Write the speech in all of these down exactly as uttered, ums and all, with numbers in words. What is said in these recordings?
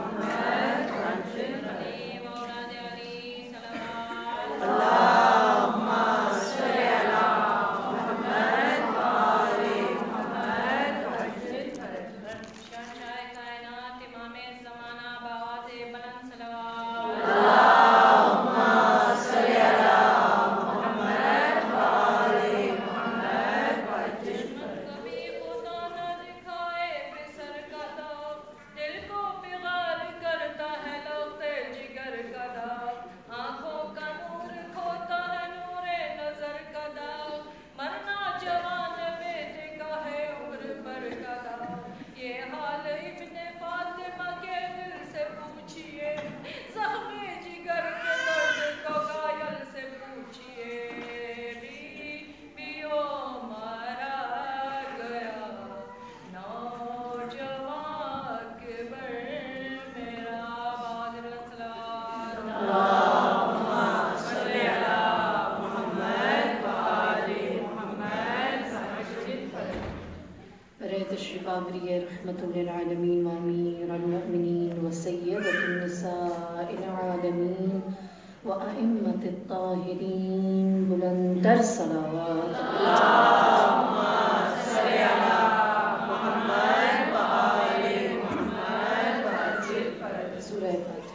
رحمة للعالمين وأمير المؤمنين وسيدة النساء العالمين وأئمة الطاهرين بلندر صلوات اللهم صل على محمد وآل محمد وعجل فرج. سورة فاتحة.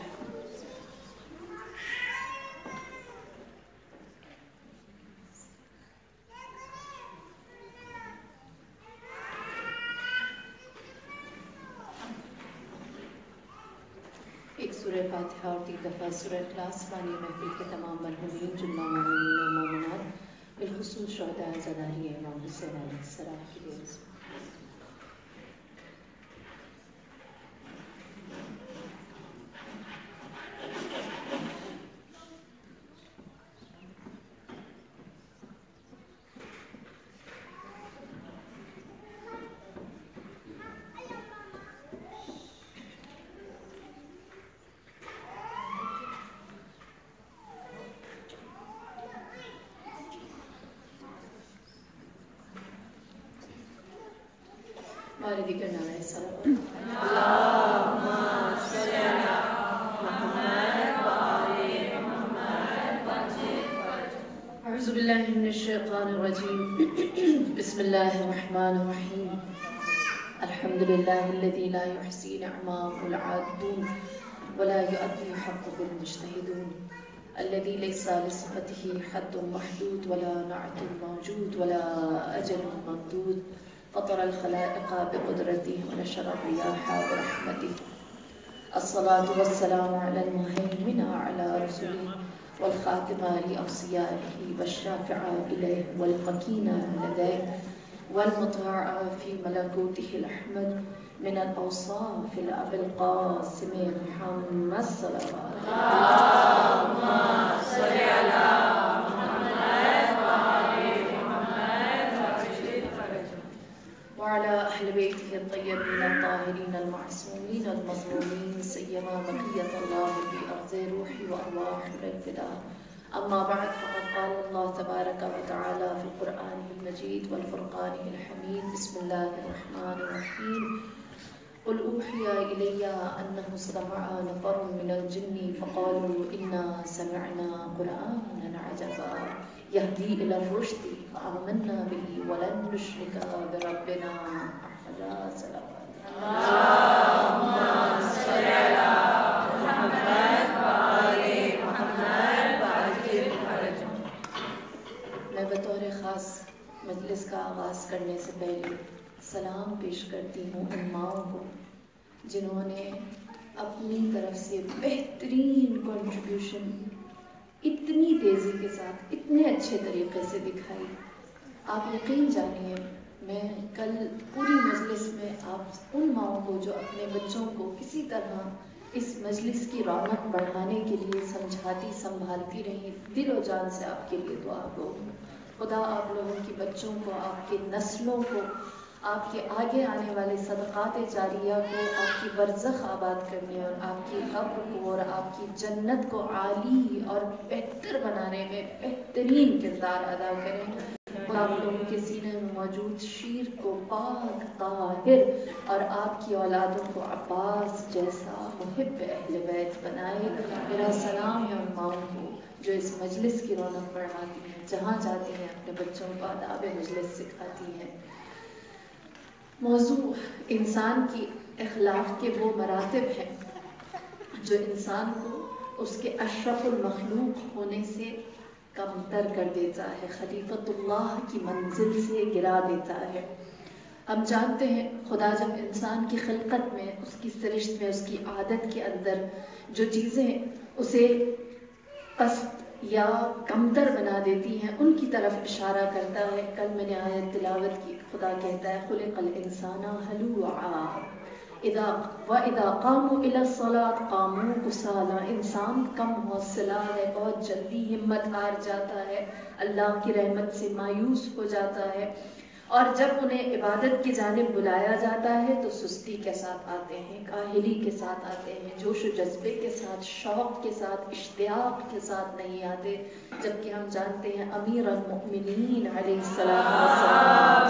سورہ فاتحہ اور تین دفعہ سورہ اخلاص بانی محفل کے تمام مرحومین جملہ مومنین و مومنات بالخصوص شہداء زداریہ امام حسین علیہ السلام کے لیے. والدی کا نام ہے صلوات. اللہم صل علی محمد وآل محمد وعجل. اعوذ باللہ من الشیطان الرجیم. بسم اللہ الرحمن الرحیم. الحمد للہ الذی لا یحصی نعماہ العابدون ولا یؤدی حقہ المجتہدون الذي ليس لصفته حد محدود ولا نعت موجود ولا أجل ممدود فطر الخلائق بقدرته ونشر الرياح برحمته. الصلاة والسلام على المهيمن على رسله والخاتم لأوصيائه والشافع إليه والمكين لديه والمطاع في ملكوته الأحمد من الأوصاف الأب القاسم محمد صلوات. اللهم صل على محمد وآل محمد وعجل فرجه وعلى أهل بيته الطيبين الطاهرين المعصومين المظلومين سيما بقية الله في أرض روحي وأرواح الفداء. أما بعد فقد قال الله تبارك وتعالى في القرآن المجيد والفرقان الحميد. بسم الله الرحمن الرحيم. قل أوحي إلي أنه استمع نفر من الجن فقالوا إنا سمعنا قرآنا عجبا يهدي إلى الرشد فآمنا به ولن نشرك بربنا أحدا. صلوات. اللهم صل على محمد وآل محمد وعجل فرجه. میں بطور خاص مجلس کا آغاز کرنے سے پہلے سلام پیش کرتی ہوں ان ماؤں کو جنہوں نے اپنی طرف سے بہترین کنٹریبیوشن اتنی تیزی کے ساتھ اتنے اچھے طریقے سے دکھائی. آپ یقین جانیے میں کل پوری مجلس میں آپ ان ماؤں کو جو اپنے بچوں کو کسی طرح اس مجلس کی رونق بڑھانے کے لیے سمجھاتی سنبھالتی رہی دل و جان سے آپ کے لیے دعا گو. خدا آپ لوگوں کی بچوں کو آپ کی نسلوں کو آپ کے آگے آنے والے صدقات جاریہ کو آپ کی برزخ آباد کرنے اور آپ کی قبر کو اور آپ کی جنت کو عالی اور بہتر بنانے میں بہترین کردار ادا کریں. وہ آپ لوگوں کے سینے میں موجود شیر کو پاک طاہر اور آپ کی اولادوں کو عباس جیسا محب اہل بیت بنائے۔ میرا سلام ہے ان ماؤں کو جو اس مجلس کی رونق بڑھاتی ہیں، جہاں جاتی ہیں اپنے بچوں کو آداب مجلس سکھاتی ہیں۔ موضوع انسان کی اخلاق کے وہ مراتب ہیں جو انسان کو اس کے اشرف المخلوق ہونے سے کمتر کر دیتا ہے، خلیفۃ اللہ کی منزل سے گرا دیتا ہے۔ ہم جانتے ہیں خدا جب انسان کی خلقت میں، اس کی سرشت میں، اس کی عادت کے اندر جو چیزیں اسے پست یا کمتر بنا دیتی ہیں ان کی طرف اشارہ کرتا ہے۔ کل میں نے آیت تلاوت کی، خدا کہتا ہے خلق الانسان ہلوعا اذا واذا قاموا الى الصلاة قاموا کسالى، انسان کم حوصلہ ہے، بہت جلدی ہمت ہار جاتا ہے، اللہ کی رحمت سے مایوس ہو جاتا ہے، اور جب انہیں عبادت کی جانب بلایا جاتا ہے تو سستی کے ساتھ آتے ہیں، کاہلی کے ساتھ آتے ہیں، جوش و جذبے کے ساتھ، شوق کے ساتھ، اشتیاق کے ساتھ نہیں آتے، جبکہ ہم جانتے ہیں امیر المؤمنین علیہ السلام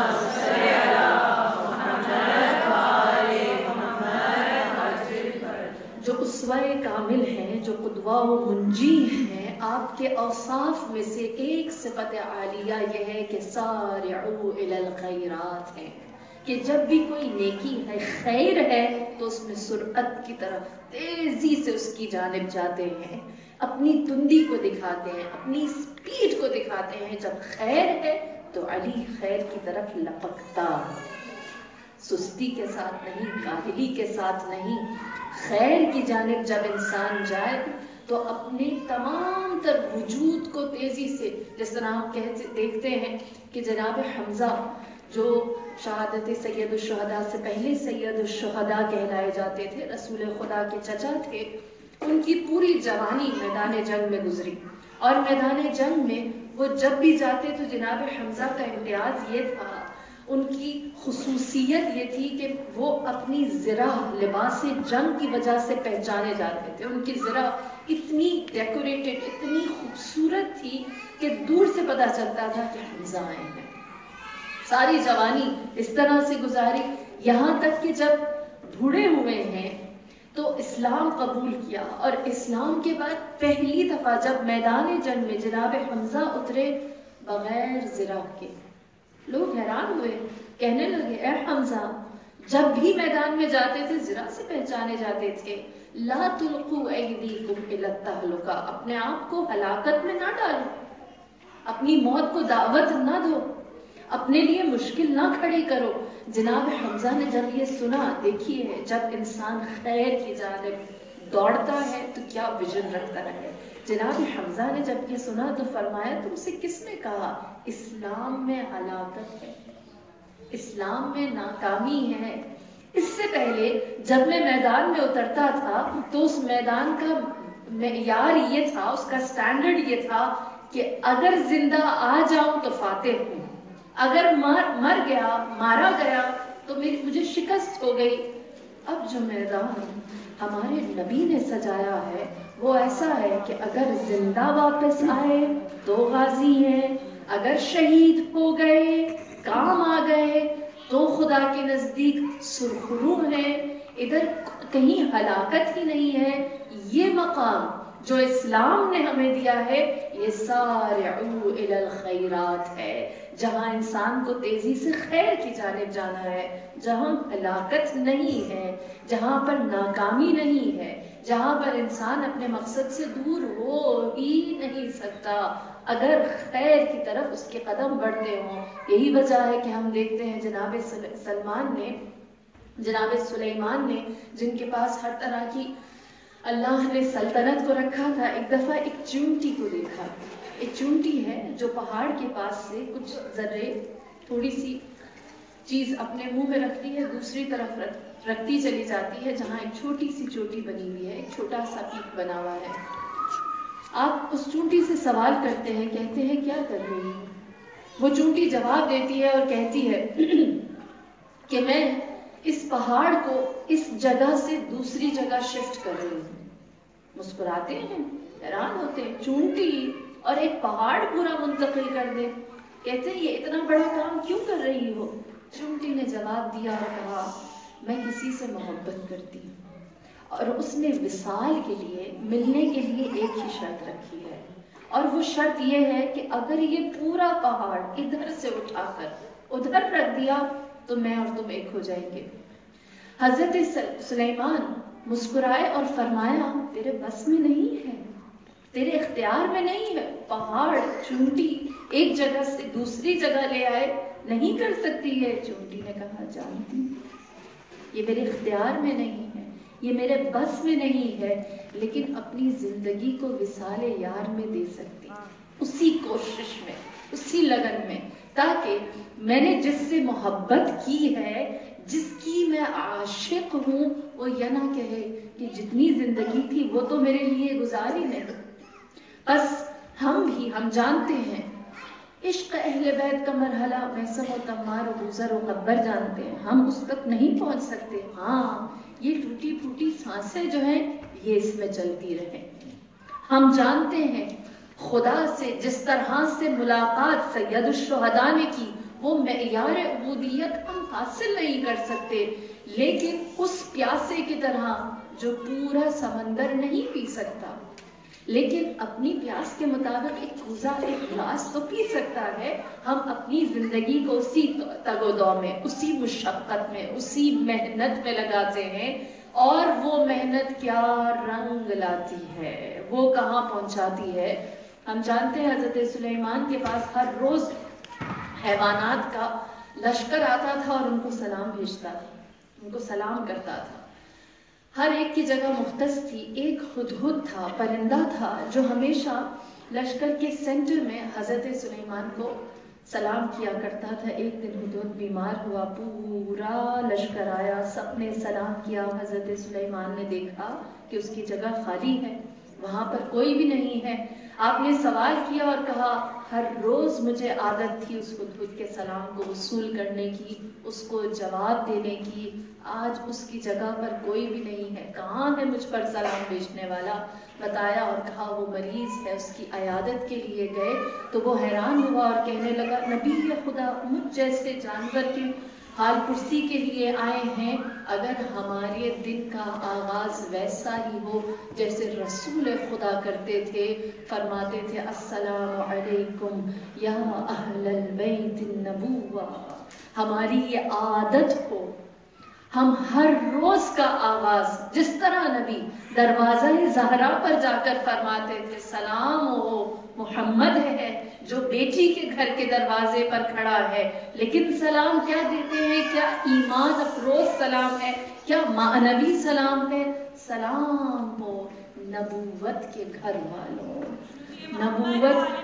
جو اسوہ کامل ہیں، جو قدوہ و منجی ہیں، آپ کے اوصاف میں سے ایک صفت عالیہ یہ ہے کہ سارعوا الی الخیرات ہے، کہ جب بھی کوئی نیکی ہے، خیر ہے، تو اس میں سرعت کی طرف تیزی سے اس کی جانب جاتے ہیں، اپنی تندی کو دکھاتے ہیں، اپنی سپیڈ کو دکھاتے ہیں۔ جب خیر ہے تو علی خیر کی طرف لپکتا، سستی کے ساتھ نہیں، کاہلی کے ساتھ نہیں، خیر کی جانب جب انسان جائے تو اپنے تمام تر وجود کو تیزی سے، جس طرح ہم کہتے دیکھتے ہیں کہ جناب حمزہ جو شہادت سید الشہداء سے پہلے سید الشہداء کہلائے جاتے تھے، رسول خدا کے چچا تھے، ان کی پوری جوانی میدان جنگ میں گزری، اور میدان جنگ میں وہ جب بھی جاتے تو جناب حمزہ کا امتیاز یہ تھا، ان کی خصوصیت یہ تھی کہ وہ اپنی زرہ لباس جنگ کی وجہ سے پہچانے جاتے تھے۔ ان کی زرہ اتنی ڈیکوریٹڈ، اتنی خوبصورت تھی کہ دور سے پتہ چلتا تھا کہ حمزہ آئے ہیں۔ ساری جوانی اس طرح سے گزاری، یہاں تک کہ جب بوڑھے ہوئے ہیں تو اسلام قبول کیا، اور اسلام کے بعد پہلی دفعہ جب میدان جنگ میں جناب حمزہ اترے بغیر زرہ کے، لوگ حیران ہوئے، کہنے لگے اے حمزہ، جب بھی میدان میں جاتے تھے زرہ سے پہچانے جاتے تھے، لا تلقوا ایدیکم الی التہلکہ، اپنے آپ کو ہلاکت میں نہ ڈالو، اپنی موت کو دعوت نہ دو، اپنے لیے مشکل نہ کھڑی کرو۔ جناب حمزہ نے جب یہ سنا، دیکھیے جب انسان خیر کی جانب دوڑتا ہے تو کیا ویژن رکھتا ہے۔ جناب حمزہ نے جب یہ سنا تو فرمایا تم سے کس نے کہا اسلام میں ہلاکت ہے، اسلام میں ناکامی ہے؟ اس سے پہلے جب میں میدان میں اترتا تھا تو اس میدان کا معیار یہ تھا، اس کا سٹینڈرڈ یہ تھا کہ اگر زندہ آ جاؤں تو فاتح ہوں، اگر مر مر گیا، مارا گیا تو میری مجھے شکست ہو گئی۔ اب جو میدان ہمارے نبی نے سجایا ہے وہ ایسا ہے کہ اگر زندہ واپس آئے تو غازی ہیں، اگر شہید ہو گئے، کام آ گئے تو خدا کے نزدیک سرخرو ہیں، ادھر کہیں ہلاکت ہی نہیں ہے۔ یہ مقام جو اسلام نے ہمیں دیا ہے یہ سارعوا الی الخیرات ہے، جہاں انسان کو تیزی سے خیر کی جانب جانا ہے، جہاں ہلاکت نہیں ہے، جہاں پر ناکامی نہیں ہے، جہاں پر انسان اپنے مقصد سے دور ہو ہی نہیں سکتا اگر خیر کی طرف اس کے قدم بڑھتے ہوں۔ یہی وجہ ہے کہ ہم دیکھتے ہیں جناب سلمان نے، جناب سلیمان نے، جن کے پاس ہر طرح کی اللہ نے سلطنت کو رکھا تھا، ایک دفعہ ایک چونٹی کو دیکھا۔ ایک چونٹی ہے جو پہاڑ کے پاس سے کچھ ذرے تھوڑی سی چیز اپنے منہ میں رکھتی ہے، دوسری طرف رکھتی چلی جاتی ہے، جہاں ایک چھوٹی سی چوٹی بنی ہوئی ہے، ایک چھوٹا سا پیک بنا ہوا ہے۔ آپ اس چونٹی سے سوال کرتے ہیں، کہتے ہیں کیا کر رہی ہوں؟ وہ چونٹی جواب دیتی ہے اور کہتی ہے کہ میں اس پہاڑ کو اس جگہ سے دوسری جگہ شفٹ کر رہی ہوں۔ مسکراتے ہیں، حیران ہوتے ہیں، چونٹی اور ایک پہاڑ پورا منتقل کر دے۔ کہتے ہیں یہ اتنا بڑا کام کیوں کر رہی ہو؟ چونٹی نے جواب دیا اور کہا میں کسی سے محبت کرتی ہوں اور اس نے وصال کے لیے، ملنے کے لیے ایک ہی شرط رکھی ہے، اور وہ شرط یہ ہے کہ اگر یہ پورا پہاڑ ادھر سے اٹھا کر ادھر رکھ دیا تو میں اور تم ایک ہو جائیں گے۔ حضرت سلیمان مسکرائے اور فرمایا تیرے بس میں نہیں ہے، تیرے اختیار میں نہیں ہے، پہاڑ چونٹی ایک جگہ سے دوسری جگہ لے آئے نہیں کر سکتی ہے۔ چونٹی نے کہا جانتی ہوں، یہ میرے اختیار میں نہیں ہے، یہ میرے بس میں نہیں ہے، لیکن اپنی زندگی کو وصال یار میں دے سکتی، اسی کوشش میں، اسی لگن میں، تاکہ میں نے جس سے محبت کی ہے، جس کی میں عاشق ہوں، وہ یہ نہ کہے کہ جتنی زندگی تھی وہ تو میرے لیے گزاری نہیں۔ بس ہم بھی ہم جانتے ہیں عشق اہل بیت کا مرحلہ میسم و تمار و بوزر و قبر جانتے ہیں، ہم اس تک نہیں پہنچ سکتے۔ ہاں یہ ٹوٹی پھوٹی سانسیں جو ہیں یہ اس میں چلتی رہیں۔ ہم جانتے ہیں خدا سے جس طرح سے ملاقات سید الشہداء نے کی، وہ معیار عبودیت ہم حاصل نہیں کر سکتے، لیکن اس پیاسے کی طرح جو پورا سمندر نہیں پی سکتا، لیکن اپنی پیاس کے مطابق ایک کوزہ ایک گلاس تو پی سکتا ہے۔ ہم اپنی زندگی کو اسی تگ و دو میں، اسی مشقت میں، اسی محنت میں لگاتے ہیں، اور وہ محنت کیا رنگ لاتی ہے، وہ کہاں پہنچاتی ہے۔ ہم جانتے ہیں حضرت سلیمان کے پاس ہر روز حیوانات کا لشکر آتا تھا اور ان کو سلام بھیجتا تھا، ان کو سلام کرتا تھا۔ ہر ایک کی جگہ مختص تھی۔ ایک ہدہد تھا، پرندہ تھا، جو ہمیشہ لشکر کے سینٹر میں حضرت سلیمان کو سلام کیا کرتا تھا۔ ایک دن ہدہد بیمار ہوا، پورا لشکر آیا، سب نے سلام کیا۔ حضرت سلیمان نے دیکھا کہ اس کی جگہ خالی ہے، وہاں پر کوئی بھی نہیں ہے۔ آپ نے سوال کیا اور کہا ہر روز مجھے عادت تھی اس ہدہد کے سلام کو وصول کرنے کی، اس کو جواب دینے کی، آج اس کی جگہ پر کوئی بھی نہیں ہے، کہاں ہے مجھ پر سلام بھیجنے والا؟ بتایا اور کہا وہ مریض ہے، اس کی عیادت کے لیے گئے تو وہ حیران ہوا اور کہنے لگا نبی خدا مجھ جیسے جانور کے حال پرسی کے لیے آئے ہیں، اگر ہمارے دن کا آغاز ویسا ہی ہو جیسے رسول خدا کرتے تھے، فرماتے تھے السلام علیکم یا اہل البیت النبوہ، ہماری یہ عادت ہو، ہم ہر روز کا آغاز جس طرح نبی دروازہ زہرا پر جا کر فرماتے تھے سلام ہو محمد ہے جو بیٹی کے گھر کے دروازے پر کھڑا ہے، لیکن سلام کیا دیتے ہیں؟ کیا ایمان افروز سلام ہے؟ کیا معنوی سلام ہے؟ سلام ہو نبوت کے گھر والوں، نبوت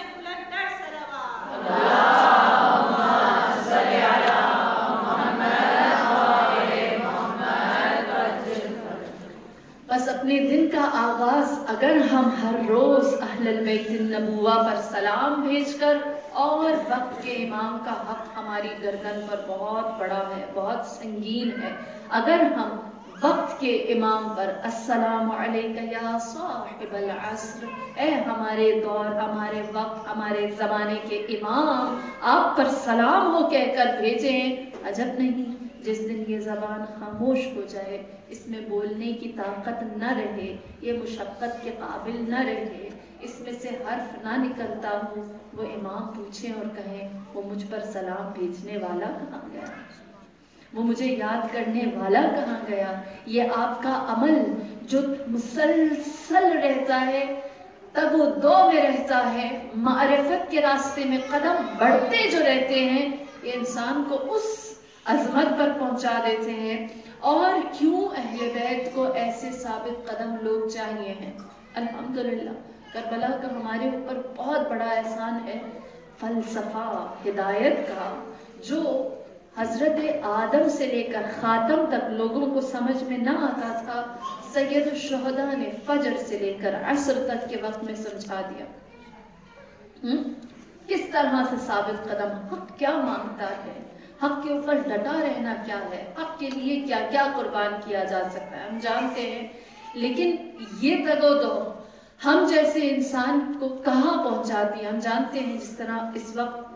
بس اپنے دن کا آغاز اگر ہم ہر روز اہل البیت النبوہ پر سلام بھیج کر، اور وقت کے امام کا حق ہماری گردن پر بہت بڑا ہے، بہت سنگین ہے، اگر ہم وقت کے امام پر السلام علیک یا صاحب العصر، اے ہمارے دور، ہمارے وقت، ہمارے زمانے کے امام، آپ پر سلام ہو کہہ کر بھیجیں، عجب نہیں جس دن یہ زبان خاموش ہو جائے، اس میں بولنے کی طاقت نہ رہے، یہ مشقت کے قابل نہ رہے، اس میں سے حرف نہ نکلتا ہو، وہ امام پوچھیں اور کہیں وہ مجھ پر سلام بھیجنے والا کہاں گیا، وہ مجھے یاد کرنے والا کہاں گیا؟ یہ آپ کا عمل جو مسلسل رہتا ہے، تب وہ دو میں رہتا ہے، معرفت کے راستے میں قدم بڑھتے جو رہتے ہیں، یہ انسان کو اس عظمت پر پہنچا دیتے ہیں۔ اور کیوں اہل بیت کو ایسے ثابت قدم لوگ چاہیے ہیں؟ الحمدللہ کربلا کا ہمارے اوپر بہت بڑا احسان ہے، فلسفہ ہدایت کا جو حضرت آدم سے لے کر خاتم تک لوگوں کو سمجھ میں نہ آتا تھا، سید الشہداء نے فجر سے لے کر عصر تک کے وقت میں سمجھا دیا۔ کس طرح سے ثابت قدم، حق کیا مانگتا ہے، حق کے اوپر ڈٹا رہنا کیا ہے، حق کے لیے کیا کیا قربان کیا جا سکتا ہے، ہم جانتے ہیں۔ لیکن یہ تگ و دو ہم جیسے انسان کو کہاں پہنچاتی ہے؟ ہم جانتے ہیں جس طرح اس وقت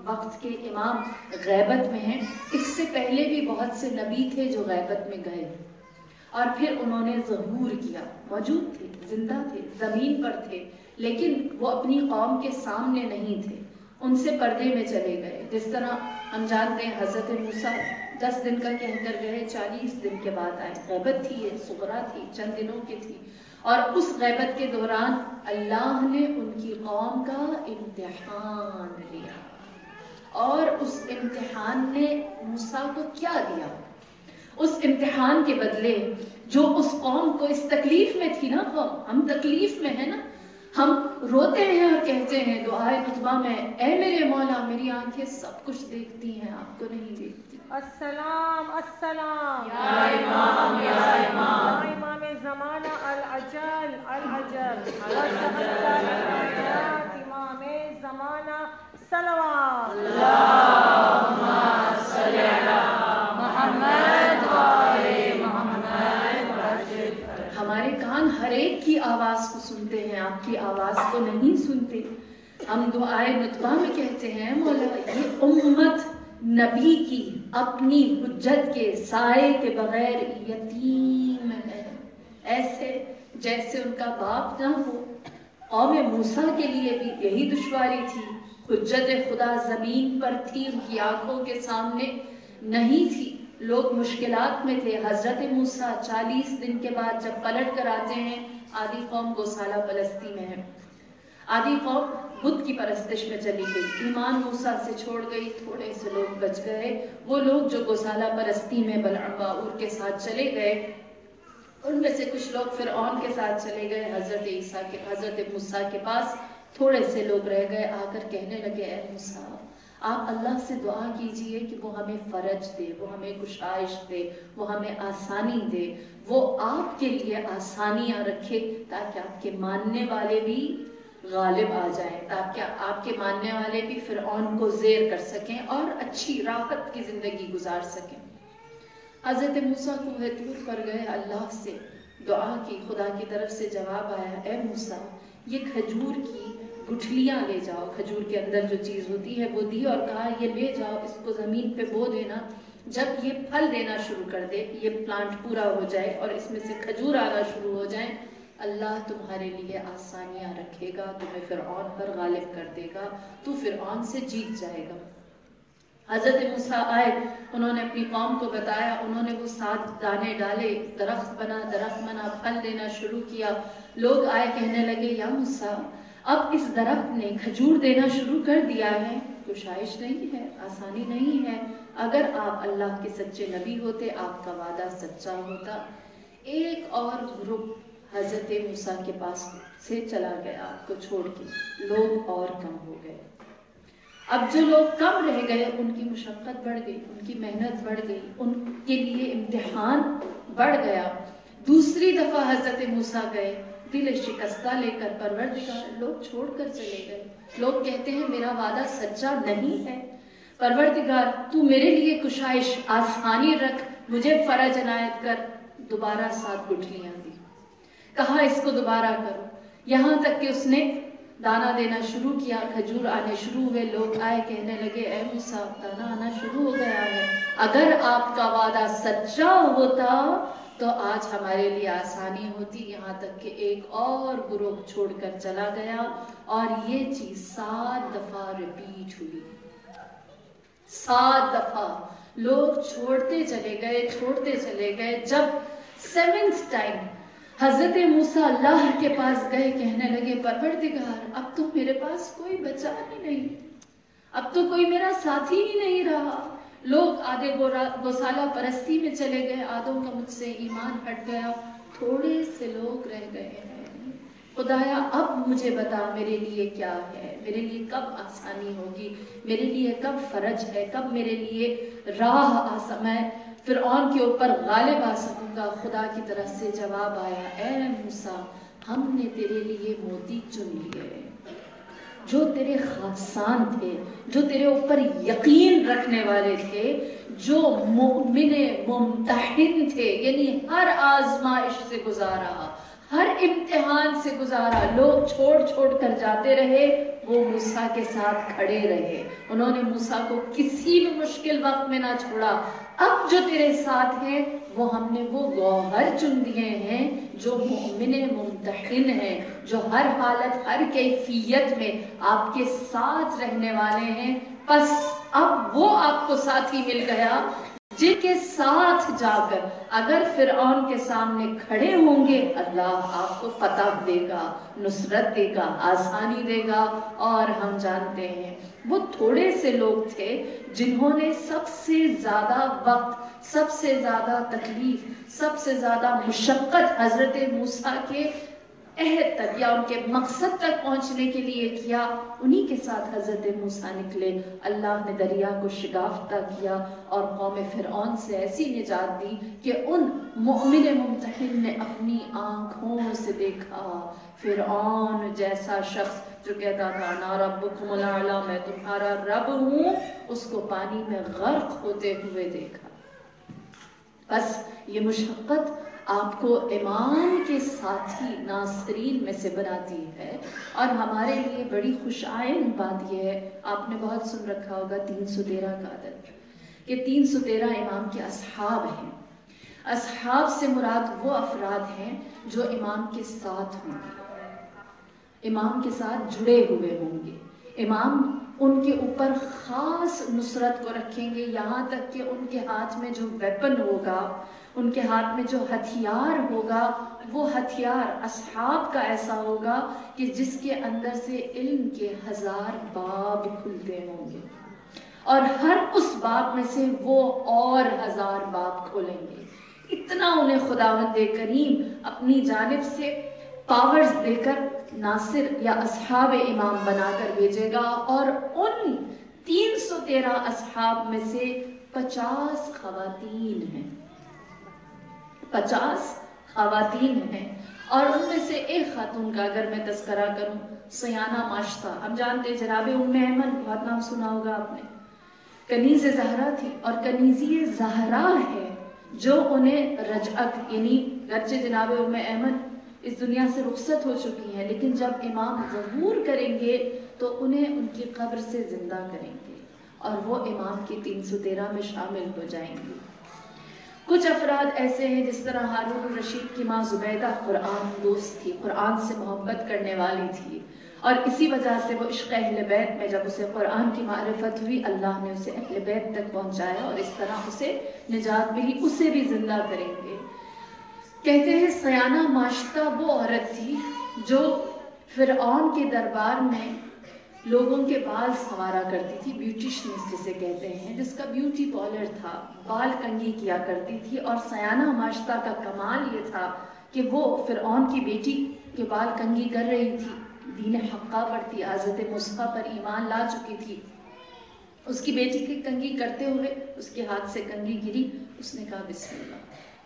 وقت کے امام غیبت میں ہیں. اس سے پہلے بھی بہت سے نبی تھے جو غیبت میں گئے اور پھر انہوں نے ظہور کیا. موجود تھے, زندہ تھے, زمین پر تھے, لیکن وہ اپنی قوم کے سامنے نہیں تھے, ان سے پردے میں چلے گئے. جس طرح ہم جانتے ہیں حضرت موسیٰ دس دن کا کہہ کر گئے, چالیس دن کے بعد آئے. غیبت تھی, یہ صغرا تھی, چند دنوں کی تھی, اور اس غیبت کے دوران اللہ نے ان کی قوم کا امتحان لیا. اور اس امتحان نے موسیٰ کو کیا دیا؟ اس امتحان کے بدلے جو اس قوم کو, اس تکلیف میں تھی نا قوم, ہم تکلیف میں ہیں نا, ہم روتے ہیں اور کہتے ہیں دعائے خطبہ میں, اے میرے مولا میری آنکھیں سب کچھ دیکھتی ہیں, آپ کو نہیں دیکھتی. السلام السلام یا امام یا امام, یا امام زمانہ العجل العجل امام زمانہ صلوات اللہم صلی علی محمد و آل محمد. ہمارے کان ہر ایک کی آواز کو سنتے ہیں, آپ کی آواز کو نہیں سنتے. ہم دعائے نطفہ میں کہتے ہیں مولا یہ امت نبی کی اپنی حجت کے سائے کے بغیر یتیم ہے, ایسے جیسے ان کا باپ نہ ہو. قوم موسیٰ کے لیے بھی یہی دشواری تھی. حجت خدا زمین پر تھی, ان کی آنکھوں کے سامنے نہیں تھی. لوگ مشکلات میں تھے. حضرت موسیٰ چالیس دن کے بعد جب پلٹ کر آتے ہیں, آدھی قوم گوسالہ پرستی میں ہے, آدھی قوم بت کی پرستش میں چلی گئی, ایمان موسیٰ سے چھوڑ گئی. تھوڑے سے لوگ بچ گئے, وہ لوگ جو گوسالہ پرستی میں بلعم باعور کے ساتھ چلے گئے, ان میں سے کچھ لوگ فرعون کے ساتھ چلے گئے حضرت عیسیٰ کے حضرت موسیٰ کے پاس. تھوڑے سے لوگ رہ گئے, آ کر کہنے لگے اے موسیٰ آپ اللہ سے دعا کیجئے کہ وہ ہمیں فرج دے, وہ ہمیں کشائش دے, وہ ہمیں آسانی دے, وہ آپ کے لیے آسانیاں رکھے تاکہ آپ کے ماننے والے بھی غالب آ جائیں, تاکہ آپ کے ماننے والے بھی فرعون کو زیر کر سکیں اور اچھی راحت کی زندگی گزار سکیں. حضرت موسیٰ کوہ طور پر گئے, اللہ سے دعا کی, خدا کی طرف سے جواب آیا اے موسیٰ یہ کھجور کی گٹھلیاں لے جاؤ, کھجور کے اندر جو چیز ہوتی ہے وہ دی, اور کہا یہ لے جاؤ, اس کو زمین پہ بو دینا, جب یہ پھل دینا شروع کر دے, یہ پلانٹ پورا ہو جائے اور اس میں سے کھجور آنا شروع ہو جائیں, اللہ تمہارے لیے آسانیاں رکھے گا, تمہیں فرعون پر غالب کر دے گا, تو فرعون سے جیت جائے گا. حضرت موسیٰ آئے, انہوں نے اپنی قوم کو بتایا, انہوں نے وہ سات دانے ڈالے, درخت بنا, درخت بنا, پھل دینا شروع کیا. لوگ آئے کہنے لگے یا موسیٰ اب اس درخت نے کھجور دینا شروع کر دیا ہے, کشائش نہیں ہے, آسانی نہیں ہے, اگر آپ اللہ کے سچے نبی ہوتے, آپ کا وعدہ سچا ہوتا. ایک اور گروپ حضرت موسیٰ کے پاس سے چلا گیا آپ کو چھوڑ کے, لوگ اور کم ہو گئے. اب جو لوگ کم رہ گئے ان کی مشقت بڑھ گئی, ان کی محنت بڑھ گئی, ان کے لیے امتحان بڑھ گیا. دوسری دفعہ حضرت موسیٰ گئے دل شکستہ لے کر, پروردگار لوگ چھوڑ کر چلے گئے, لوگ کہتے ہیں میرا وعدہ سچا نہیں ہے, پروردگار تو میرے لیے کشائش آسانی رکھ, مجھے فرج عنایت کر. دوبارہ سات گٹھلیاں دی, کہا اس کو دوبارہ کرو, یہاں تک کہ اس نے دانا دینا شروع کیا, کھجور آنے شروع ہوئے. لوگ آئے کہنے لگے اے موسیٰ دانا آنا شروع ہو گیا ہے, اگر آپ کا وعدہ سچا ہوتا تو آج ہمارے لیے آسانی ہوتی. یہاں تک کہ ایک اور گروہ چھوڑ کر چلا گیا اور یہ چیز سات دفعہ ریپیٹ ہوئی. سات دفعہ لوگ چھوڑتے چلے گئے, چھوڑتے چلے گئے. جب سیونتھ ٹائم حضرت موسیٰ اللہ کے پاس گئے, کہنے لگے پروردگار اب تو میرے پاس کوئی بچا ہی نہیں, اب تو کوئی میرا ساتھی ہی نہیں رہا. لوگ آدھے گوسالہ پرستی میں چلے گئے, آدھوں کا مجھ سے ایمان ہٹ گیا, تھوڑے سے لوگ رہ گئے ہیں. خدایا اب مجھے بتا میرے لیے کیا ہے, میرے لیے کب آسانی ہوگی, میرے لیے کب فرج ہے, کب میرے لیے راہ آسا, میں فرعون کے اوپر غالب آ سکوں گا. خدا کی طرف سے جواب آیا اے موسیٰ ہم نے تیرے لیے موتی چن لیے جو تیرے خاصان تھے, جو تیرے اوپر یقین رکھنے والے تھے, جو مومن ممتحن تھے, یعنی ہر آزمائش سے گزارا, ہر امتحان سے گزارا، لوگ چھوڑ چھوڑ کر جاتے رہے، وہ موسیٰ کے ساتھ کھڑے رہے، انہوں نے موسیٰ کو کسی بھی مشکل وقت میں نہ چھوڑا۔ اب جو تیرے ساتھ ہیں وہ ہم نے وہ گوہر چن دیے ہیں جو مومن ممتحن ہیں، جو ہر حالت ہر کیفیت میں آپ کے ساتھ رہنے والے ہیں۔ پس اب وہ آپ کو ساتھی مل گیا جن کے ساتھ جا کر اگر فرعون کے سامنے کھڑے ہوں گے، اللہ آپ کو فتح دے گا، نصرت دے گا، آسانی دے گا۔ اور ہم جانتے ہیں وہ تھوڑے سے لوگ تھے جنہوں نے سب سے زیادہ وقت، سب سے زیادہ تکلیف، سب سے زیادہ مشقت حضرت موسیٰ کے عہد تک یا ان کے مقصد تک پہنچنے کے لیے کیا۔ انہی کے ساتھ حضرت موسیٰ نکلے، اللہ نے دریا کو شگافتہ کیا اور قوم فرعون سے ایسی نجات دی کہ ان مومن ممتحن نے اپنی آنکھوں سے دیکھا فرعون جیسا شخص جو کہتا تھا انا ربکم الاعلی، میں تمہارا رب ہوں، اس کو پانی میں غرق ہوتے ہوئے دیکھا۔ بس یہ مشقت آپ کو ایمان کے ساتھی ناصرین میں سے بناتی ہے۔ اور ہمارے لیے بڑی خوش آئند بات یہ ہے، آپ نے بہت سن رکھا ہوگا تین سو تیرہ کا عدد، کہ تین سو تیرہ امام کے اصحاب ہیں۔ اصحاب سے مراد وہ افراد ہیں جو امام کے ساتھ ہوں گے، امام کے ساتھ جڑے ہوئے ہوں گے، امام ان کے اوپر خاص نصرت کو رکھیں گے، یہاں تک کہ ان کے ہاتھ میں جو ویپن ہوگا، ان کے ہاتھ میں جو ہتھیار ہوگا، وہ ہتھیار اصحاب کا ایسا ہوگا کہ جس کے اندر سے علم کے ہزار باب کھلتے ہوں گے، اور ہر اس باب میں سے وہ اور ہزار باب کھولیں گے۔ اتنا انہیں خداوند کریم اپنی جانب سے پاورز دے کر ناصر یا اصحاب امام بنا کر بھیجے گا، اور ان تین سو تیرہ اصحاب میں سے پچاس خواتین ہیں، پچاس خواتین ہیں، اور ان میں سے ایک خاتون کا اگر میں تذکرہ کروں، سیانہ ماشطہ، ہم جانتے ہیں جناب ام ایمن، بہت نام سنا ہوگا آپ نے، کنیز زہرا تھی، اور کنیزی زہرا ہے جو انہیں رجعت، یعنی گرچہ جناب ام ایمن اس دنیا سے رخصت ہو چکی ہیں، لیکن جب امام ظہور کریں گے تو انہیں ان کی قبر سے زندہ کریں گے اور وہ امام کی تین سو تیرہ میں شامل ہو جائیں گے۔ کچھ افراد ایسے ہیں جس طرح ہارون الرشید کی ماں زبیدہ قرآن دوست تھی، قرآن سے محبت کرنے والی تھی، اور اسی وجہ سے وہ عشق اہل بیت میں جب اسے قرآن کی معرفت ہوئی، اللہ نے اسے اہل بیت تک پہنچایا اور اس طرح اسے نجات ملی، اسے بھی زندہ کریں گے۔ کہتے ہیں سیانہ ماشطہ وہ عورت تھی جو فرعون کے دربار میں لوگوں کے بال سنوارا کرتی تھی، بیوٹیشنس جسے کہتے ہیں، جس کا بیوٹی پارلر تھا، بال کنگھی کیا کرتی تھی۔ اور سیانہ ماشطہ کا کمال یہ تھا کہ وہ فرعون کی بیٹی کے بال کنگھی کر رہی تھی، دین حقہ پڑھتی، حضرت موسیٰ پر ایمان لا چکی تھی، اس کی بیٹی کی کنگھی کرتے ہوئے اس کے ہاتھ سے کنگھی گری، اس نے کہا بسم اللہ۔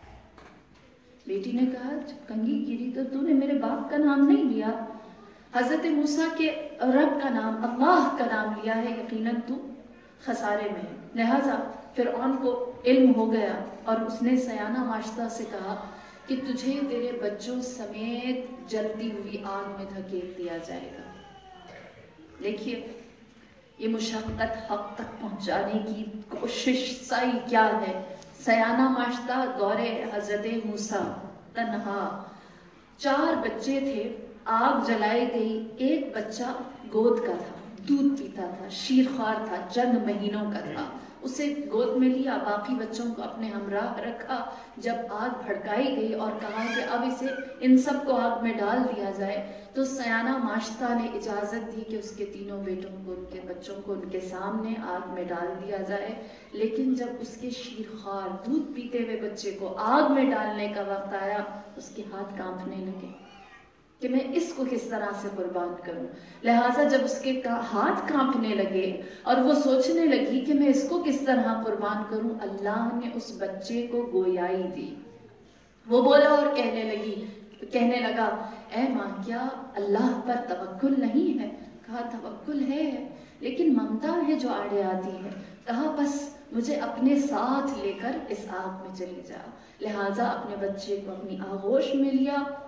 بیٹی نے کہا جب کنگھی گری تو تو نے میرے باپ کا نام نہیں لیا، حضرت موسیٰ کے رب کا نام، اللہ کا نام لیا ہے، یقیناً تو خسارے میں ہے۔ لہٰذا فرعون کو علم ہو گیا اور اس نے سیانہ ماشطہ سے کہا کہ تجھے تیرے بچوں سمیت جلتی ہوئی آگ میں دھکیل دیا جائے گا۔ دیکھیے یہ مشقت حق تک پہنچانے کی کوشش سعی کیا ہے۔ سیانہ ماشطہ دور حضرت موسیٰ، تنہا، چار بچے تھے، آگ جلائی گئی، ایک بچہ گود کا تھا، دودھ پیتا تھا، شیرخوار تھا، چند مہینوں کا تھا، اسے گود میں لیا، باقی بچوں کو اپنے ہمراہ رکھا۔ جب آگ بھڑکائی گئی اور کہا کہ اب اسے ان سب کو آگ میں ڈال دیا جائے، تو سیانہ ماشطہ نے اجازت دی کہ اس کے تینوں بیٹوں کو، ان کے بچوں کو ان کے سامنے آگ میں ڈال دیا جائے۔ لیکن جب اس کے شیرخوار دودھ پیتے ہوئے بچے کو آگ میں ڈالنے کا وقت آیا، اس کے ہاتھ کانپنے لگے کہ میں اس کو کس طرح سے قربان کروں۔ لہٰذا جب اس کے ہاتھ کانپنے لگے اور وہ سوچنے لگی کہ میں اس کو کس طرح قربان کروں، اللہ نے اس بچے کو گویائی دی۔ وہ بولا اور کہنے لگی کہنے لگا اے ماں کیا اللہ پر توکل نہیں ہے؟ کہا توکل ہے لیکن ممتا ہے جو آڑے آتی ہے۔ کہا بس مجھے اپنے ساتھ لے کر اس آگ میں چلی جا۔ لہٰذا اپنے بچے کو اپنی آغوش میں لیا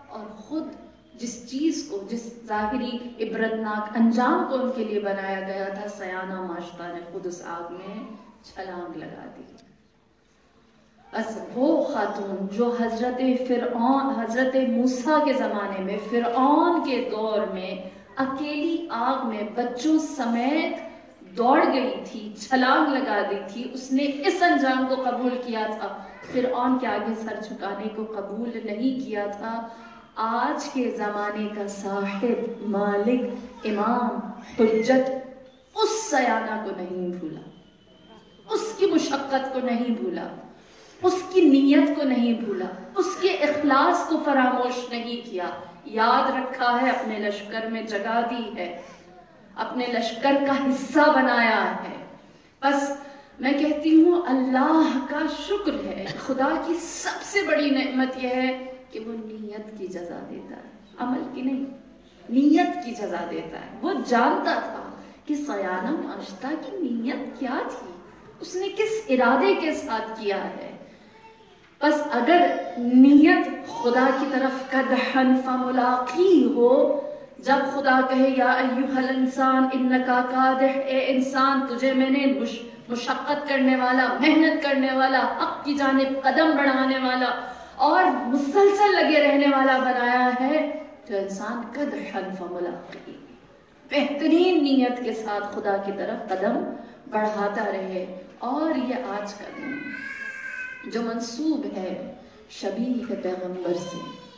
اور خود جس چیز کو، جس ظاہری عبرتناک انجام کو ان کے لیے بنایا گیا تھا، سیانہ ماشطہ نے خود اس آگ میں چھلانگ لگا دی۔ بس وہ خاتون جو حضرت فرعون حضرت موسیٰ کے زمانے میں فرعون کے دور میں اکیلی آگ میں بچوں سمیت دوڑ گئی تھی، چھلانگ لگا دی تھی، اس نے اس انجام کو قبول کیا تھا، فرعون کے آگے سر جھکانے کو قبول نہیں کیا تھا، آج کے زمانے کا صاحب، مالک، امام، حجت اس سیانہ کو نہیں بھولا، اس کی مشقت کو نہیں بھولا، اس کی نیت کو نہیں بھولا، اس کے اخلاص کو فراموش نہیں کیا، یاد رکھا ہے، اپنے لشکر میں جگہ دی ہے، اپنے لشکر کا حصہ بنایا ہے۔ بس میں کہتی ہوں اللہ کا شکر ہے، خدا کی سب سے بڑی نعمت یہ ہے کہ وہ نیت کی جزا دیتا ہے، عمل کی نہیں، نیت کی جزا دیتا ہے۔ وہ جانتا تھا کہ سیانہ ماشطہ کی نیت کیا تھی، اس نے کس ارادے کے ساتھ کیا ہے۔ بس اگر نیت خدا کی طرف قدحن فملاقی ہو، جب خدا کہے یا ایھا الانسان انکا کادح، اے انسان تجھے میں نے مشقت کرنے والا، محنت کرنے والا، حق کی جانب قدم بڑھانے والا اور مسلسل لگے رہنے والا بنایا ہے، تو انسان قدحن فملاقی، بہترین نیت کے ساتھ خدا کی طرف قدم بڑھاتا رہے۔ اور یہ آج کا دن جو منسوب ہے شبیہ پیغمبر سے،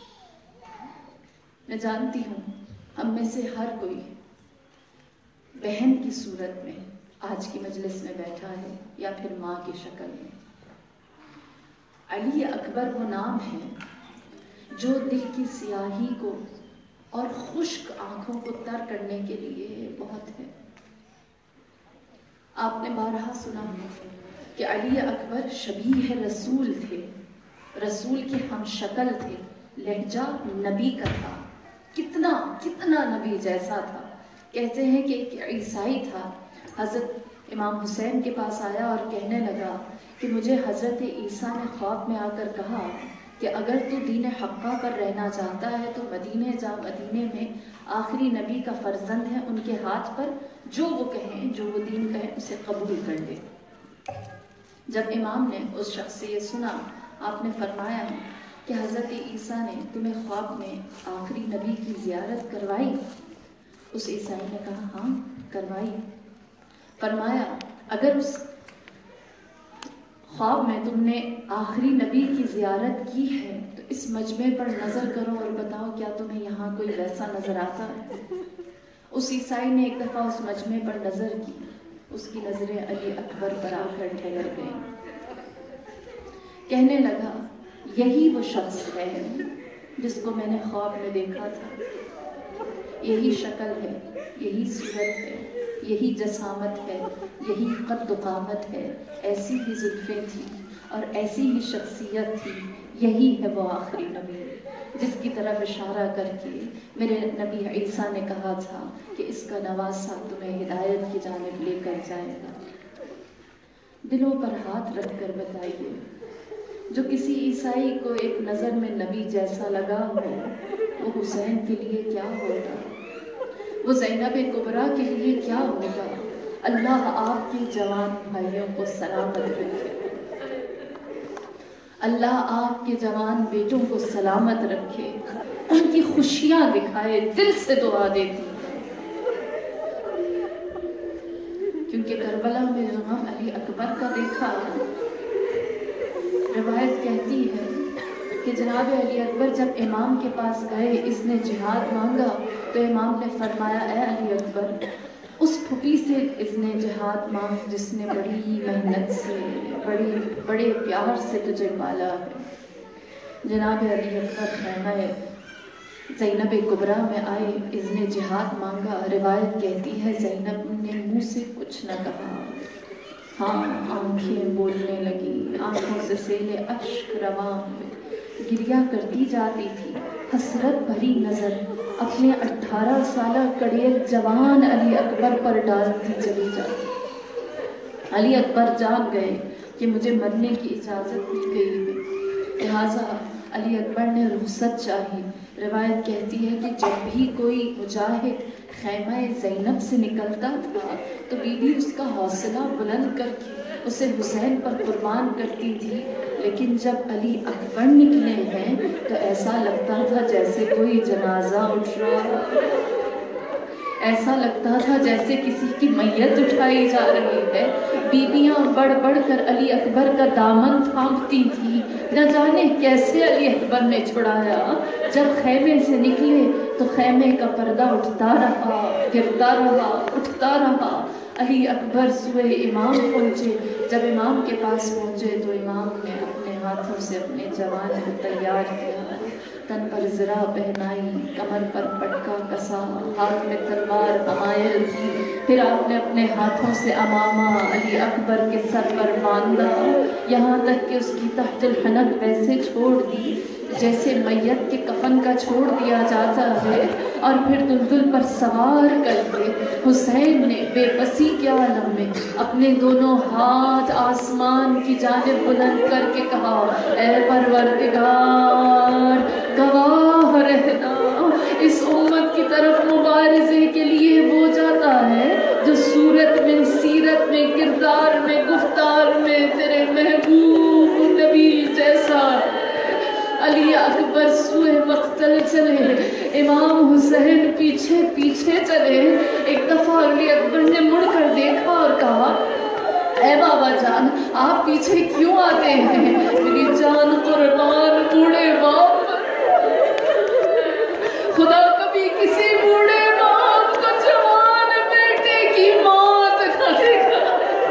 میں جانتی ہوں ہم میں سے ہر کوئی بہن کی صورت میں آج کی مجلس میں بیٹھا ہے یا پھر ماں کی شکل میں۔ علی اکبر وہ نام ہے جو دل کی سیاہی کو اور خشک آنکھوں کو تر کرنے کے لیے بہت ہے۔ آپ نے بارہا سنا کہ علی اکبر شبیہ رسول تھے، رسول کے ہم شکل تھے، لہجہ نبی کا تھا، کتنا کتنا نبی جیسا تھا۔ کہتے ہیں کہ ایک عیسائی تھا، حضرت امام حسین کے پاس آیا اور کہنے لگا کہ مجھے حضرت عیسیٰ نے خواب میں آ کر کہا کہ اگر تو دین حقہ پر رہنا چاہتا ہے تو مدینے جا، مدینے میں آخری نبی کا فرزند ہے، ان کے ہاتھ پر جو وہ کہیں، جو وہ دین کہیں اسے قبول کر لے۔ جب امام نے اس شخص سے یہ سنا، آپ نے فرمایا کہ حضرت عیسیٰ نے تمہیں خواب میں آخری نبی کی زیارت کروائی؟ اس عیسائی نے کہا ہاں کروائی۔ فرمایا اگر اس خواب میں تم نے آخری نبی کی زیارت کی ہے تو اس مجمع پر نظر کرو اور بتاؤ کیا تمہیں یہاں کوئی ویسا نظر آتا ہے؟ اس عیسائی نے ایک دفعہ اس مجمع پر نظر کی، اس کی نظریں علی اکبر پر آ کر ٹھہر گئیں۔ کہنے لگا یہی وہ شخص ہے جس کو میں نے خواب میں دیکھا تھا، یہی شکل ہے، یہی صورت ہے، یہی جسامت ہے، یہی قد و قامت ہے، ایسی ہی زلفیں تھیں اور ایسی ہی شخصیت تھی، یہی ہے وہ آخری نبی جس کی طرف اشارہ کر کے میرے نبی عیسیٰ نے کہا تھا کہ اس کا نواسہ تمہیں ہدایت کی جانب لے کر جائے گا۔ دلوں پر ہاتھ رکھ کر بتائیے، جو کسی عیسائی کو ایک نظر میں نبی جیسا لگا ہو، وہ حسین کے لیے کیا ہوگا، وہ زینب کبریٰ کے لیے کیا ہوگا۔ اللہ آپ کے جوان بھائیوں کو سلامت رکھے، اللہ آپ کے جوان بیٹوں کو سلامت رکھے، ان کی خوشیاں دکھائے، دل سے دعا دیتی ہے، کیونکہ کربلا میں جہاں علی اکبر کا دیکھا، روایت کہتی ہے کہ جناب علی اکبر جب امام کے پاس گئے، اس نے جہاد مانگا تو امام نے فرمایا اے علی اکبر، اس پھوپھی سے اس نے جہاد مانگ جس نے بڑی محنت سے، بڑی بڑے پیار سے تجھے پالا ہے۔ جناب علی اکبر خیمہ زینب کبریٰ میں آئے، اس نے جہاد مانگا، روایت کہتی ہے زینب نے منہ سے کچھ نہ کہا، ہاں آنکھیں بولنے لگی، آنکھوں سے سیلے اشک رواں ہوئے، گریا کرتی جاتی تھی، حسرت بھری نظر اپنے اٹھارہ سالہ کڑیل جوان علی اکبر پر ڈالتی چلی جاتی۔ علی اکبر جان گئے کہ مجھے مرنے کی اجازت دی گئی ہے، لہٰذا علی اکبر نے رخصت چاہی۔ روایت کہتی ہے کہ جب بھی کوئی مجاہد خیمہ زینب سے نکلتا تھا تو بی بی اس کا حوصلہ بلند کر کے اسے حسین پر قربان کرتی تھی، لیکن جب علی اکبر نکلے ہیں تو ایسا لگتا تھا جیسے کوئی جنازہ اٹھ رہا ہو، ایسا لگتا تھا جیسے کسی کی میت اٹھائی جا رہی ہے۔ بیویاں بڑھ بڑھ کر علی اکبر کا دامن تھامتی تھی، نہ جانے کیسے علی اکبر نے چھڑایا۔ جب خیمے سے نکلے تو خیمے کا پردہ اٹھتا رہا، گرتا رہا، اٹھتا رہا۔ علی اکبر سوئے امام پہنچے۔ جب امام کے پاس پہنچے تو امام نے اپنے ہاتھوں سے اپنے جوان کو تیار کیا، تن پر زرہ پہنائی، کمر پر پٹکا کسا، ہاتھ میں تلوار حمائل کی، پھر آپ نے اپنے ہاتھوں سے امامہ علی اکبر کے سر پر باندھا، یہاں تک کہ اس کی تحت الحنک ویسے چھوڑ دی جیسے میت کے کفن کا چھوڑ دیا جاتا ہے، اور پھر دلدل پر سوار کر کے حسین نے بے بسی کے عالم میں اپنے دونوں ہاتھ آسمان کی جانب بلند کر کے کہا، اے پروردگار گواہ رہنا، اس امت کی طرف مبارزے کے لیے وہ جاتا ہے جو صورت میں، سیرت میں، کردار میں، گفتار میں تیرے محبوب نبی جیسا ہے۔ علی اکبر سوئے مقتل چلے، امام حسین پیچھے پیچھے چلے۔ ایک دفعہ علی اکبر نے مڑ کر دیکھا اور کہا، اے بابا جان آپ پیچھے کیوں آتے ہیں؟ میری جان قربان بوڑھے باپ پر، خدا کبھی کسی بوڑھے باپ کو جوان بیٹے کی موت نہ دیکھا۔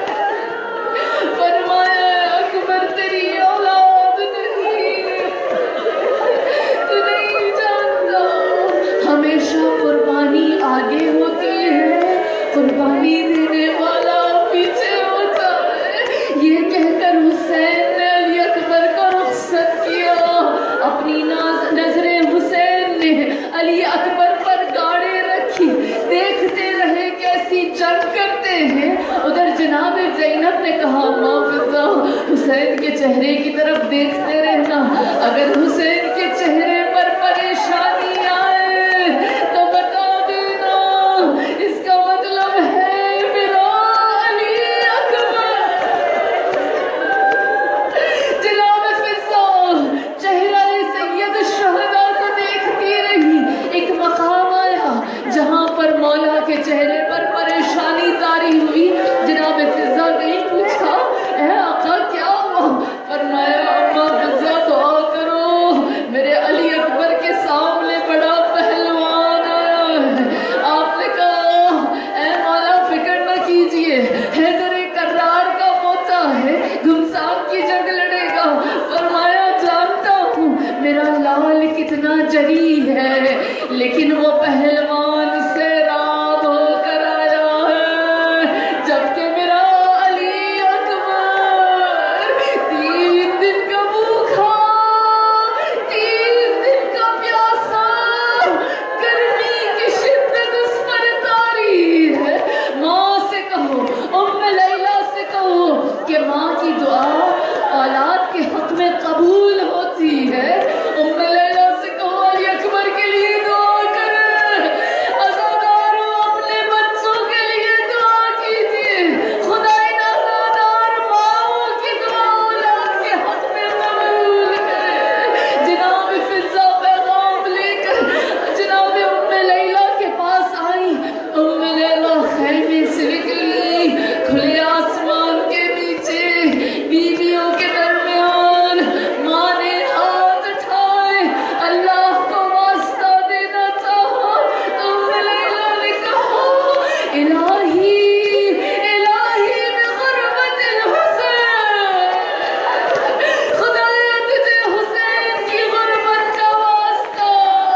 فرمایا اکبر تیری اولاد نہیں، تو نہیں جانتا ہمیشہ قربانی آگے ہوتی ہے، قربانی دینے والا پیچھے ہوتا ہے۔ یہ کہہ کر حسین نے علی اکبر کو رخصت کیا۔ اپنی نظریں حسین نے علی اکبر پر گاڑے رکھی، دیکھتے رہے کیسی جنگ کرتے ہیں۔ ادھر جناب زینب نے کہا، ماں فضا حسین کے چہرے کی طرف دیکھتے رہنا، اگر حسین کے چہرے پر پریشانی آئے تو بتا دینا، اس کا مطلب ہے میرا علی اکبر۔ جناب فضا چہرہ سید الشہداء کو دیکھتی رہی۔ ایک مقام آیا جہاں پر مولا کے چہرے پر پریشانی طاری ہوئی۔ جناب فضا نے پوچھا، اے آقا کیا ہوا؟ فرمایا، اما فضا دعا کرو، میرے علی اکبر کے سامنے بڑا پہلوان آیا ہے۔ آپ نے کہا، اے مولا فکر نہ کیجئے، حیدر کرار کا پوتا ہے، گھمسان کی جنگ لڑے گا۔ فرمایا، جانتا ہوں میرا لال کتنا جری ہے، لیکن وہ پہلوان سے راب ہو کر آیا ہے، جبکہ میرا علی اکبر تین دن کا بھوکا، تین دن کا پیاسا، گرمی کی شدت اس پر طاری ہے۔ ماں سے کہو، ام لیلہ سے کہو کہ ماں کی دعا اولاد کے حق میں قبول ہوتی ہے۔ ام لیلہ سے کہو علی اکبر کے لیے دعا کرے، عزاداروں اپنے بچوں کے لیے دعا کیجیے۔ خدا ان عزادار ماؤں کی دعا اولاد کے حق میں قبول کرے۔ جناب فضا پیغام لے کر جناب ام لیلہ کے پاس آئی۔ ام لیلہ خیمے سے نکلی، کھلے آسمان کے نیچے بیویوں کے درمیان ماں نے ہاتھ اٹھائے، اللہ کو واسطہ دینا چاہا تو ام لیلہ نے کہا، الہی الہی بغربت الحسین، خدایا تجھے حسین کی غربت کا واسطہ،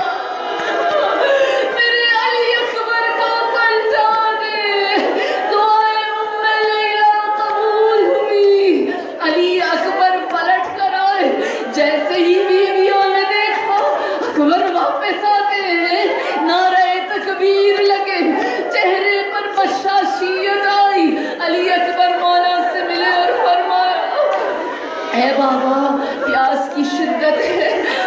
میرے علی اکبر کا پلٹا دے۔ دعائیں ام لیلہ قبول ہوئی۔ علی اکبر پلٹ کر آئے، جیسے ہی بیویوں نے دیکھا اکبر واپس آتے ہیں، نعرہ تکبیر لگے، چہرے پر بشاشیت آئی۔ علی اکبر مولا سے ملے اور فرمایا، اے بابا پیاس کی شدت ہے،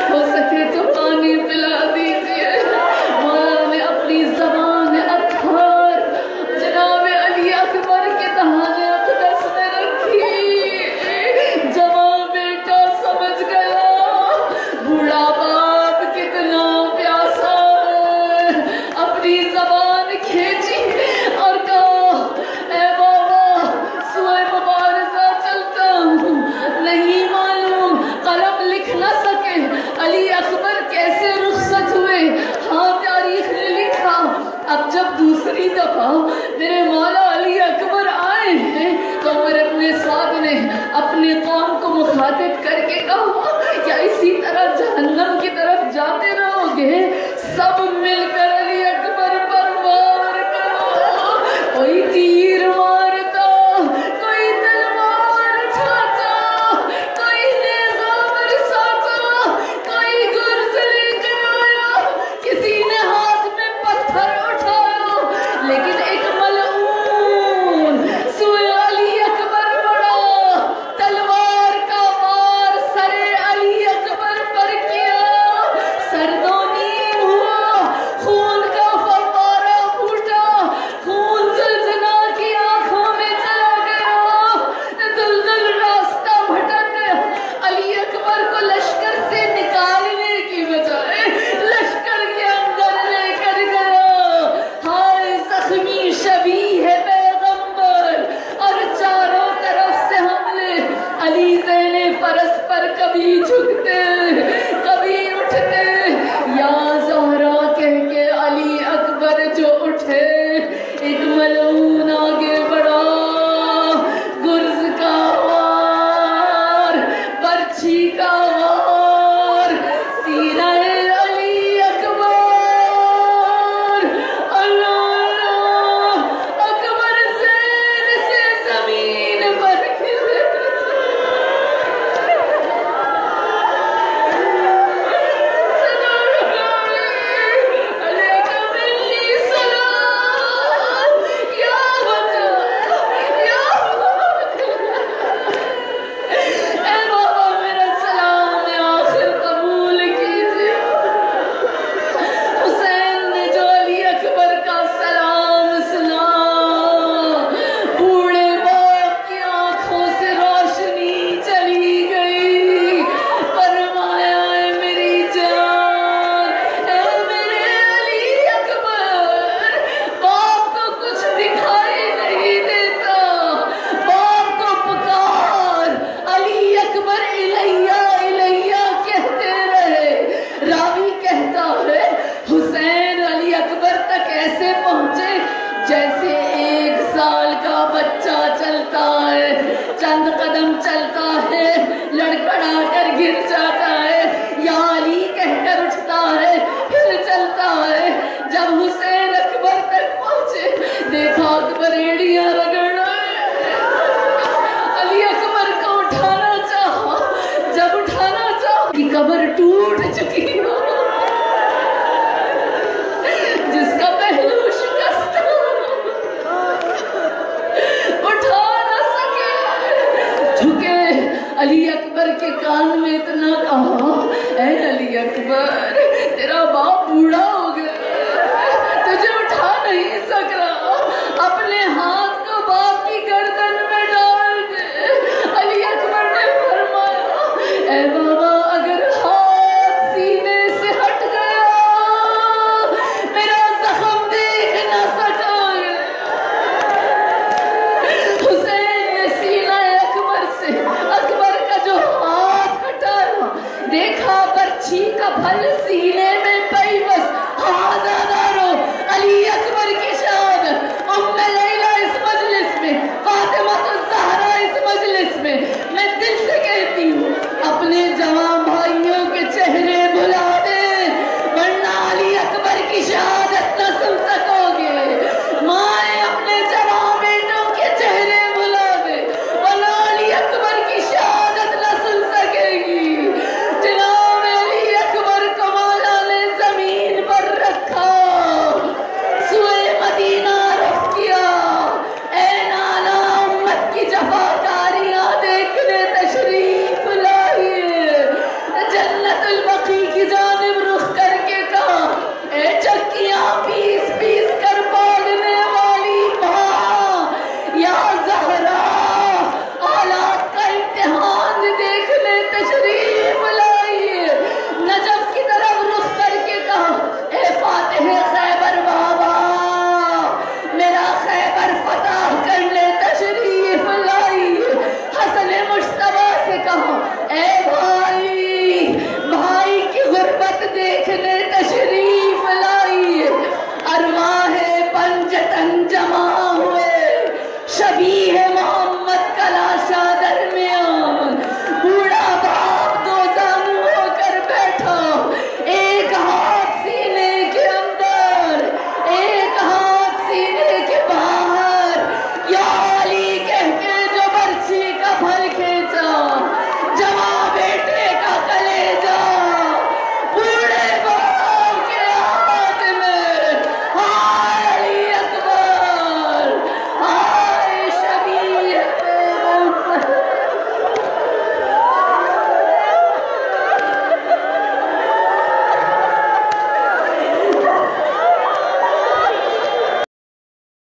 کر کے کہا کیا اسی طرح جہنم کی طرف جاتے رہو گے؟ سب مل کر علی اکبر پر وار کرو، کوئی تیر مارتا، کوئی تلوار اٹھاتا، کوئی نیزہ برساتا، کوئی گرز لے کر آیا، کسی نے ہاتھ میں پتھر اٹھایا، لیکن ایک ملعون سوئے علی اکبر بڑا، تلوار کا وار سر علی اکبر پر کیا، سردونی ہوا، خون کا فوارہ پھوٹا، خون زلزلہ کی آنکھوں میں چلا گیا، دلدل راستہ بھٹک گیا، علی اکبر کو لشکر سے نکالنے کی بجائے لشکر کے اندر لے کر گیا، ہائے زخمی شبیہ پیغمبر، اور چاروں طرف سے حملے، علی زین فرس پر کبھی جھکتے کبھی اٹھتے، یا زہرا کہہ کے علی اکبر جو اٹھے، ایک ملعون آگے بڑھا، گرز کا وار، برچھی کا وار، سینہ علی اکبر، اللہ اکبر زین سے زمین پر گرے، علیکہ منی سلام، یا بچا، یا اے بابا میرا سلام آخر قبول کیجئے۔ حسین نے جو علی اکبر کا سلام سنا، بوڑھے باپ کی آنکھوں سے روشنی چلی گئی، فرمایا اے میری جان، اے میرے علی اکبر، باپ کو کچھ دکھائی نہیں دیتا، باپ کو پکار، علی اکبر الیہ الیہ کہتے رہے، راوی کہتا ہے حسین علی اکبر تک ایسے پہنچے جیسے ایک سال کا بچہ چلتا ہے، چند قدم چلتا ہے، لڑکڑا کر گر جاتا ہے، یا علی کہہ کر اٹھتا ہے، پھر چلتا ہے، جب حسین اکبر تک پہنچے، دیکھا اکبر ایڑیاں رگڑ رہے ہیں، علی اکبر کو اٹھانا چاہا، جب اٹھانا چاہا کہ قبر ٹوٹ چکی ہو، جس کا پہلو شکست اٹھا نہ سکے، جھکے، علی اکبر کے کان میں اتنا کہا